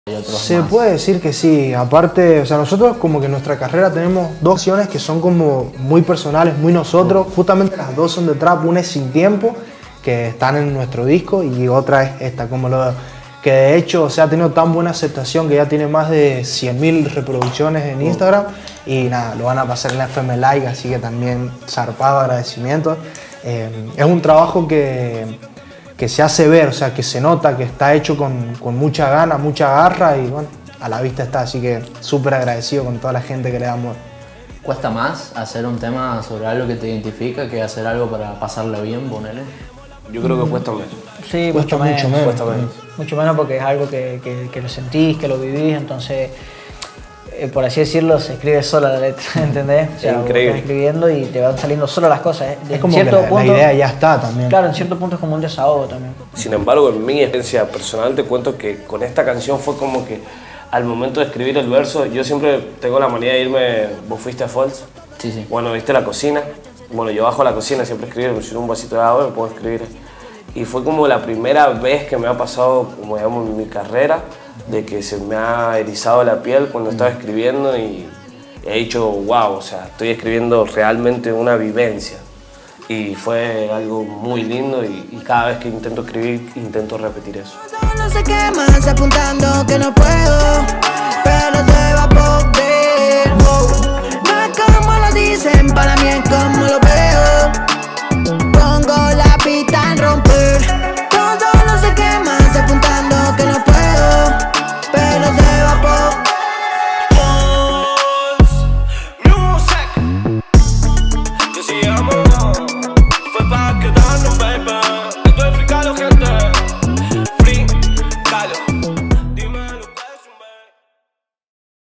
y otros Se más. puede decir que sí, aparte, o sea, nosotros como que en nuestra carrera tenemos dos opciones que son como muy personales, muy nosotros, justamente las dos son de trap, una es Sin Tiempo, que están en nuestro disco, y otra es esta, como lo que de hecho, o sea, ha tenido tan buena aceptación que ya tiene más de 100.000 reproducciones en Instagram, y nada, lo van a pasar en la FM Like, así que también zarpado agradecimientos. Es un trabajo que se hace ver, o sea, que se nota que está hecho con mucha gana, mucha garra y bueno, a la vista está, así que súper agradecido con toda la gente que le da amor. ¿Cuesta más hacer un tema sobre algo que te identifica que hacer algo para pasarla bien, ponele? Yo creo que cuesta menos. Sí, Cuesta mucho menos. Cuesta menos. Mucho menos porque es algo que lo sentís, que lo vivís, entonces, por así decirlo, se escribe sola la letra, ¿entendés? O sea, vos Increíble. estás escribiendo y te van saliendo solo las cosas. Es como que la idea ya está también. Claro, en cierto punto es como un desahogo también. Sin embargo, en mi experiencia personal te cuento que con esta canción fue como que al momento de escribir el verso, yo siempre tengo la manía de irme, vos fuiste a Falls, Sí, sí. bueno, viste la cocina, bueno, yo bajo a la cocina siempre escribir, me sirvo un vasito de agua y me puedo escribir. Y fue como la primera vez que me ha pasado, como digamos, en mi carrera, de que se me ha erizado la piel cuando estaba escribiendo y he dicho, wow, o sea, estoy escribiendo realmente una vivencia. Y fue algo muy lindo y cada vez que intento escribir, intento repetir eso. No se quemas apuntando que no puedo.